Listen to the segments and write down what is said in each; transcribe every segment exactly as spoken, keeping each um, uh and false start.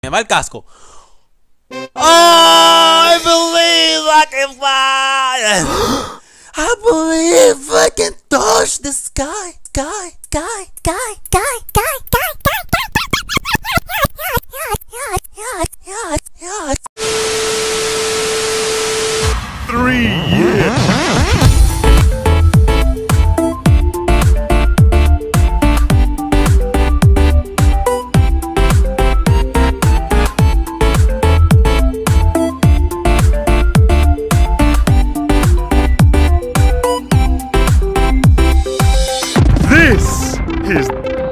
Me va el casco. Oh, I believe I can fly. I believe I can touch the sky, sky, sky, sky, sky, sky, sky, sky. Three years. This is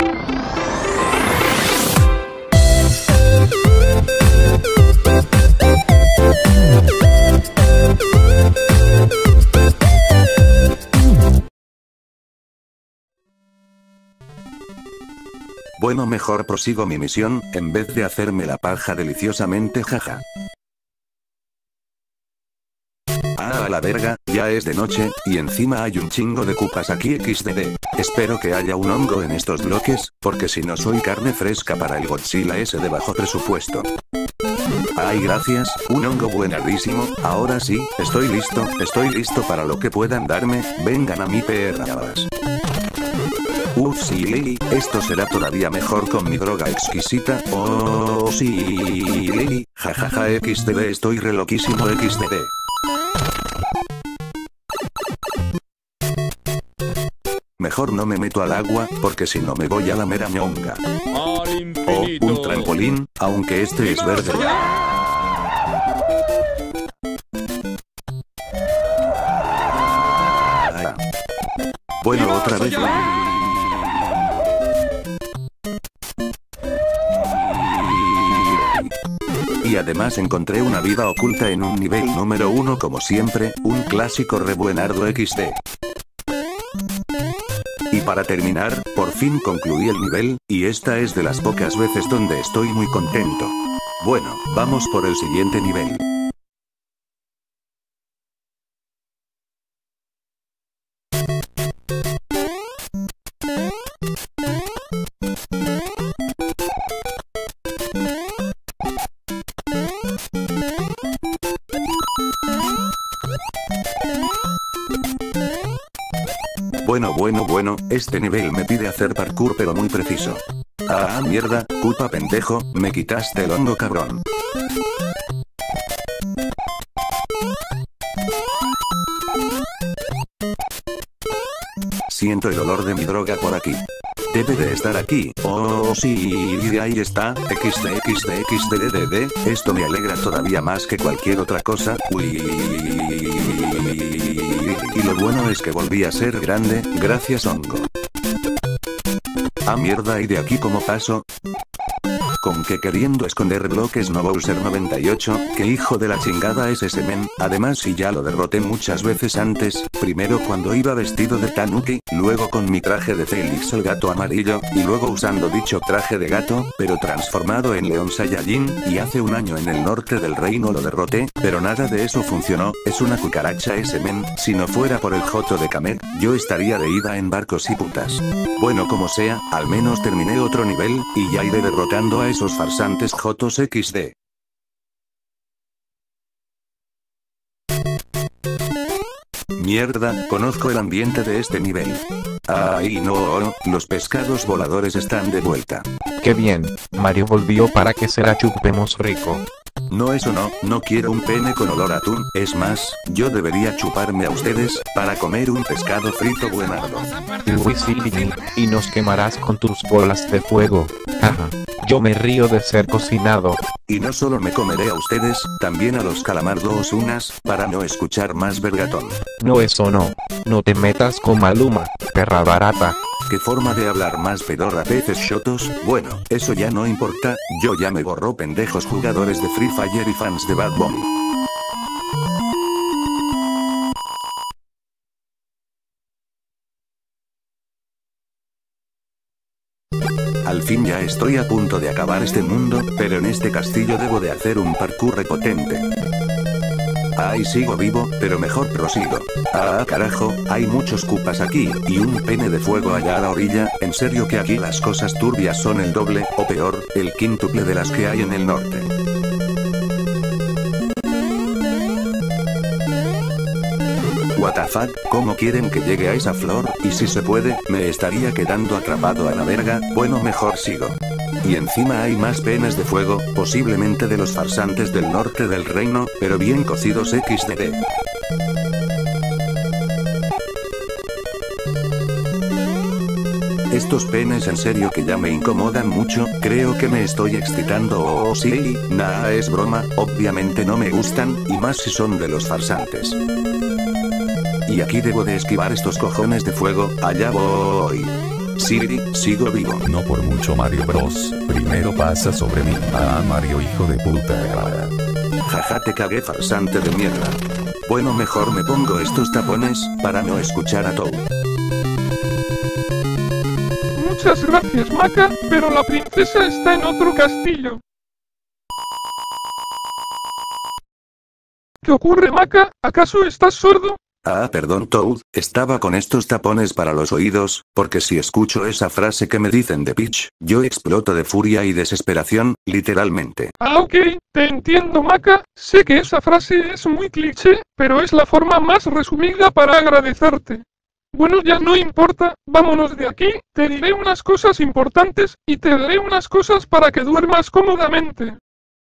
Bueno, mejor prosigo mi misión, en vez de hacerme la paja deliciosamente, jaja. Ah, a la verga, ya es de noche, y encima hay un chingo de cupas aquí equis de de. Espero que haya un hongo en estos bloques, porque si no soy carne fresca para el Godzilla ese de bajo presupuesto. Ay, gracias, un hongo buenardísimo. Ahora sí, estoy listo, estoy listo para lo que puedan darme, vengan a mi perras. Uff, sí, Lily, esto será todavía mejor con mi droga exquisita. Oh, sí, Lily, jajaja, equis de de, estoy re loquísimo equis de de. Mejor no me meto al agua, porque si no me voy a la mera ñonga. O un trampolín, aunque este es verde. Ah. Bueno, otra vez. Y además encontré una vida oculta en un nivel número uno como siempre, un clásico re buenardo equis de. Y para terminar, por fin concluí el nivel, y esta es de las pocas veces donde estoy muy contento. Bueno, vamos por el siguiente nivel. Bueno, bueno, bueno, este nivel me pide hacer parkour pero muy preciso. Ah, mierda, culpa pendejo, me quitaste el hongo cabrón. Siento el olor de mi droga por aquí. Debe de estar aquí. Oh, sí, y ahí está, equis de, equis de, equis de, de, de, de. Esto me alegra todavía más que cualquier otra cosa. Uy. Y lo bueno es que volví a ser grande, gracias hongo. Ah, mierda, ¿y de aquí cómo paso? Con que queriendo esconder bloques no Bowser noventa y ocho, que hijo de la chingada es ese men. Además si ya lo derroté muchas veces antes, primero cuando iba vestido de Tanuki, luego con mi traje de Felix el gato amarillo, y luego usando dicho traje de gato, pero transformado en León Saiyajin, y hace un año en el norte del reino lo derroté, pero nada de eso funcionó, es una cucaracha ese men, si no fuera por el joto de Kamek, yo estaría de ida en barcos y putas. Bueno, como sea, al menos terminé otro nivel, y ya iré derrotando a esos farsantes jotos equis de. Mierda, conozco el ambiente de este nivel. Ay no, los pescados voladores están de vuelta. Qué bien, Mario volvió para que se la chupemos rico. No, eso no, no quiero un pene con olor a atún, es más, yo debería chuparme a ustedes, para comer un pescado frito buenardo. Uy sí, y nos quemarás con tus bolas de fuego, jaja, yo me río de ser cocinado. Y no solo me comeré a ustedes, también a los calamardos unas, para no escuchar más vergatón. No, eso no, no te metas con Maluma, perra barata. ¿Qué forma de hablar más pedorra peces shotos? Bueno, eso ya no importa, yo ya me borró pendejos jugadores de Free Fire y fans de Bad Bunny. Al fin ya estoy a punto de acabar este mundo, pero en este castillo debo de hacer un parkour repotente. Ay, sigo vivo, pero mejor prosigo. Ah, carajo, hay muchos cupas aquí, y un pene de fuego allá a la orilla. En serio que aquí las cosas turbias son el doble, o peor, el quíntuple de las que hay en el norte. What the fuck, ¿cómo quieren que llegue a esa flor? Y si se puede, me estaría quedando atrapado a la verga. Bueno, mejor sigo. Y encima hay más penes de fuego, posiblemente de los farsantes del norte del reino, pero bien cocidos equis de. Estos penes en serio que ya me incomodan mucho, creo que me estoy excitando. Oh, oh sí, nah, es broma, obviamente no me gustan, y más si son de los farsantes. Y aquí debo de esquivar estos cojones de fuego, allá voy. Siri, sigo vivo. No por mucho, Mario Bros. Primero pasa sobre mí. Ah, Mario, hijo de puta. Jaja, te cagué, farsante de mierda. Bueno, mejor me pongo estos tapones, para no escuchar a Toad. Muchas gracias, Maca, pero la princesa está en otro castillo. ¿Qué ocurre, Maca? ¿Acaso estás sordo? Ah, perdón, Toad, estaba con estos tapones para los oídos, porque si escucho esa frase que me dicen de Peach, yo exploto de furia y desesperación, literalmente. Ah, ok, te entiendo, Maca, sé que esa frase es muy cliché, pero es la forma más resumida para agradecerte. Bueno, ya no importa, vámonos de aquí, te diré unas cosas importantes, y te daré unas cosas para que duermas cómodamente.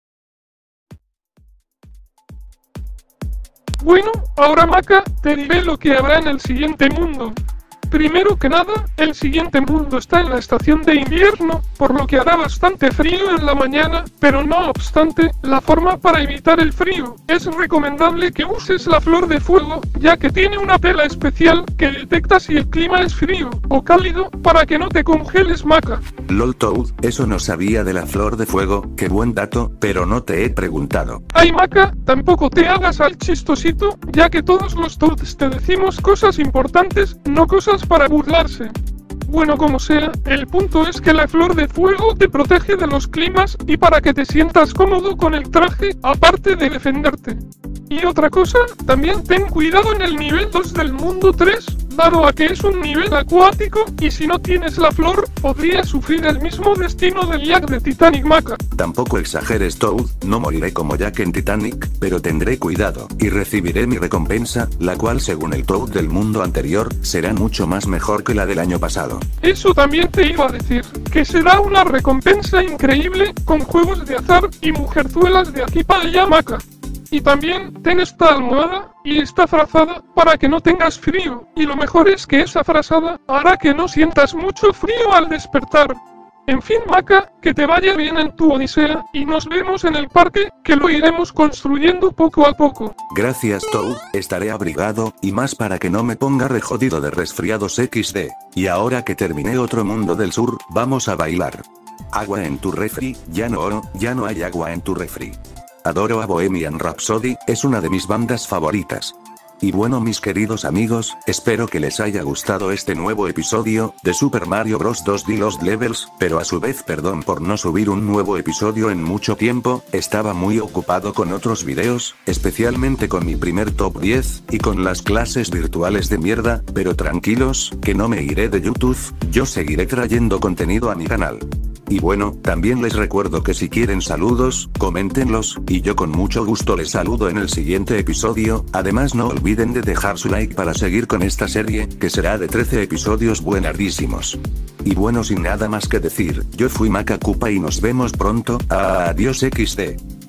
Bueno, ahora Maca, te diré lo que habrá en el siguiente mundo. Primero que nada, el siguiente mundo está en la estación de invierno, por lo que hará bastante frío en la mañana, pero no obstante, la forma para evitar el frío, es recomendable que uses la flor de fuego, ya que tiene una tela especial que detecta si el clima es frío o cálido, para que no te congeles, Maca. Lol, Toad, eso no sabía de la flor de fuego, qué buen dato, pero no te he preguntado. Ay, Maca, tampoco te hagas al chistosito, ya que todos los Toads te decimos cosas importantes, no cosas para burlarse. Bueno, como sea, el punto es que la flor de fuego te protege de los climas y para que te sientas cómodo con el traje, aparte de defenderte. Y otra cosa, también ten cuidado en el nivel dos del mundo tres, dado a que es un nivel acuático, y si no tienes la flor, podrías sufrir el mismo destino del Jack de Titanic, Maca. Tampoco exageres, Toad, no moriré como Jack en Titanic, pero tendré cuidado, y recibiré mi recompensa, la cual según el Toad del mundo anterior, será mucho más mejor que la del año pasado. Eso también te iba a decir, que será una recompensa increíble, con juegos de azar y mujerzuelas de aquí para allá, Maca. Y también ten esta almohada y esta frazada para que no tengas frío, y lo mejor es que esa frazada hará que no sientas mucho frío al despertar. En fin, Maca, que te vaya bien en tu odisea, y nos vemos en el parque, que lo iremos construyendo poco a poco. Gracias, Toad, estaré abrigado, y más para que no me ponga re jodido de resfriados equis de. Y ahora que terminé otro mundo del sur, vamos a bailar. Agua en tu refri, ya no, ya no hay agua en tu refri. Adoro a Bohemian Rhapsody, es una de mis bandas favoritas. Y bueno, mis queridos amigos, espero que les haya gustado este nuevo episodio de Super Mario Bros. dos D Lost Levels, pero a su vez perdón por no subir un nuevo episodio en mucho tiempo, estaba muy ocupado con otros videos, especialmente con mi primer top diez, y con las clases virtuales de mierda, pero tranquilos, que no me iré de YouTube, yo seguiré trayendo contenido a mi canal. Y bueno, también les recuerdo que si quieren saludos, coméntenlos, y yo con mucho gusto les saludo en el siguiente episodio. Además no olviden de dejar su like para seguir con esta serie, que será de trece episodios buenardísimos. Y bueno, sin nada más que decir, yo fui Maca Koopa y nos vemos pronto. Adiós equis de.